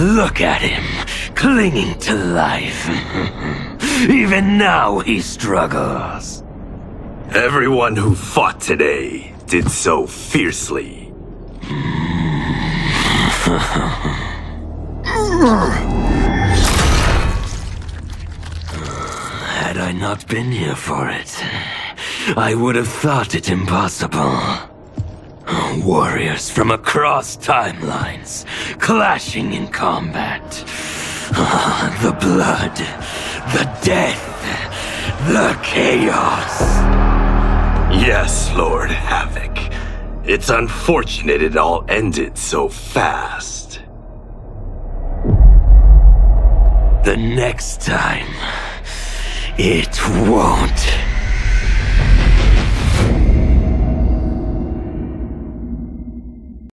Look at him, clinging to life. Even now he struggles. Everyone who fought today did so fiercely. Had I not been here for it, I would have thought it impossible. Warriors from across timelines, clashing in combat. The blood, the death, the chaos. Yes, Lord Havik. It's unfortunate it all ended so fast. The next time, it won't.